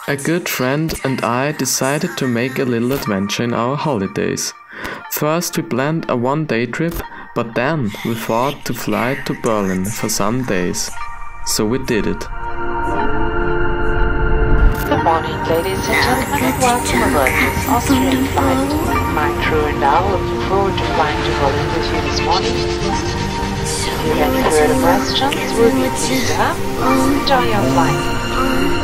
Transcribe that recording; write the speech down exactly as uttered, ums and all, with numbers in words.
A good friend and I decided to make a little adventure in our holidays. First we planned a one-day trip, but then we thought to fly to Berlin for some days. So we did it. Good morning, ladies and gentlemen, and welcome aboard this Austrian flight. My crew and I are looking forward to flying to Berlin with you this morning. If you have further questions, we'll be pleased to have. Enjoy your flight.